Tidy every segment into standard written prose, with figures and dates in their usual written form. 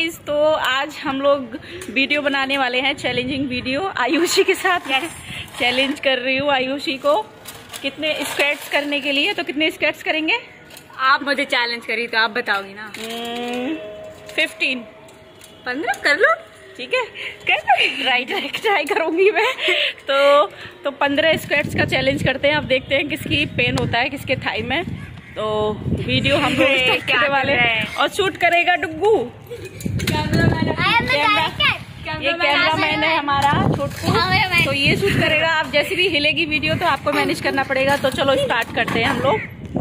Guys, तो आज हम लोग वीडियो बनाने वाले हैं, चैलेंजिंग वीडियो आयुषी के साथ। चैलेंज कर रही हूँ आयुषी को कितने स्क्वाट्स करने के लिए। तो कितने स्क्वाट्स करेंगे? आप मुझे चैलेंज करी तो आप बताओगी ना। 15 कर लो, ठीक है। ट्राई करूंगी मैं। तो 15 स्क्वाट्स का चैलेंज करते हैं। अब देखते हैं किसकी पेन होता है, किसके थाई में। तो वीडियो हम लोग स्टार्ट करने वाले हैं और शूट करेगा डुग्गू। ये कैमरामैन है हमारा छोटू, तो ये शूट करेगा। आप जैसे भी हिलेगी वीडियो तो आपको मैनेज करना पड़ेगा। तो चलो स्टार्ट करते हैं हम लोग।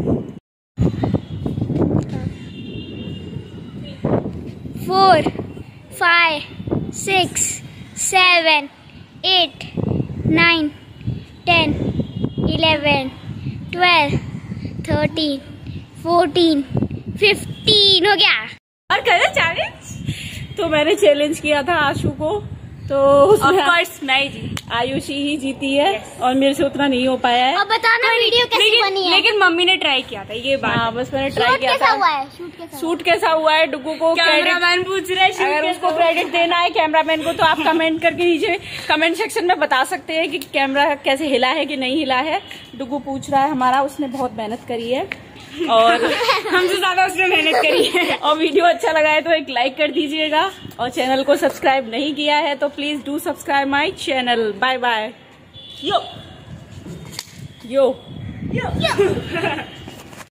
4, 5, 6, 7, 8, 9, 10, 11, 12, 13, 14, 15 हो गया। और करे चैलेंज। तो मैंने चैलेंज किया था आशु को, तो उसमें मैं ही आयुषी ही जीती है। और मेरे से उतना नहीं हो पाया है। अब बताना वीडियो कैसी बनी है। लेकिन मम्मी ने ट्राई किया था, ये बात। हाँ, बस मैंने ट्राई किया था। शूट कैसा हुआ है डुग्गू को कैमरामैन पूछ रहे हैं। अगर उसको क्रेडिट देना है कैमरामैन को तो आप कमेंट करके नीचे कमेंट सेक्शन में बता सकते हैं कि कैमरा कैसे हिला है कि नहीं हिला है। डुग्गू पूछ रहा है हमारा, उसने बहुत मेहनत करी है और हमसे ज्यादा उसने मेहनत करी है। और वीडियो अच्छा लगा है तो एक लाइक कर दीजिएगा। और चैनल को सब्सक्राइब नहीं किया है तो please do subscribe my channel. Bye bye. Yo yo yo.